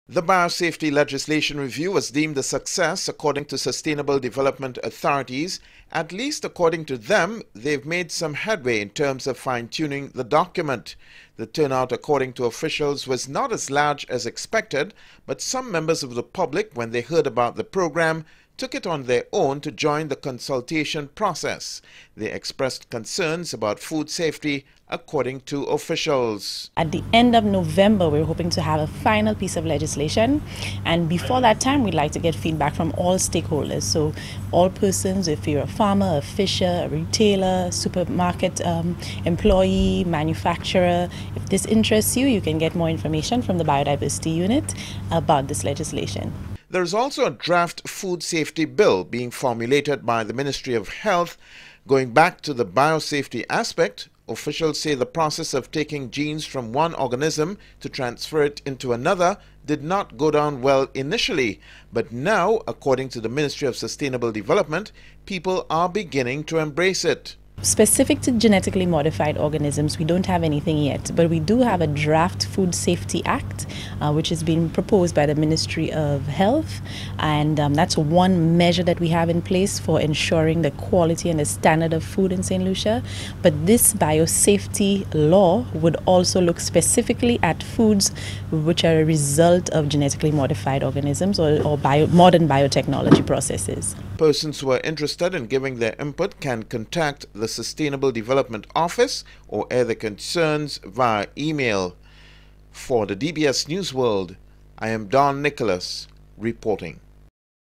The biosafety legislation review was deemed a success according to sustainable development authorities. At least according to them, they've made some headway in terms of fine-tuning the document. The turnout, according to officials, was not as large as expected, but some members of the public, when they heard about the program, took it on their own to join the consultation process. They expressed concerns about food safety, according to officials. At the end of November, we're hoping to have a final piece of legislation, and before that time, we'd like to get feedback from all stakeholders. So all persons, if you're a farmer, a fisher, a retailer, supermarket employee, manufacturer, if this interests you, you can get more information from the biodiversity unit about this legislation. There is also a draft food safety bill being formulated by the Ministry of Health. Going back to the biosafety aspect, officials say the process of taking genes from one organism to transfer it into another did not go down well initially. But now, according to the Ministry of Sustainable Development, people are beginning to embrace it. Specific to genetically modified organisms, we don't have anything yet, but we do have a draft Food Safety Act, which is being proposed by the Ministry of Health, and that's one measure that we have in place for ensuring the quality and the standard of food in St. Lucia. But this biosafety law would also look specifically at foods which are a result of genetically modified organisms or modern biotechnology processes. Persons who are interested in giving their input can contact the Sustainable Development Office or air their concerns via email. For the DBS News World, I am Don Nicholas reporting.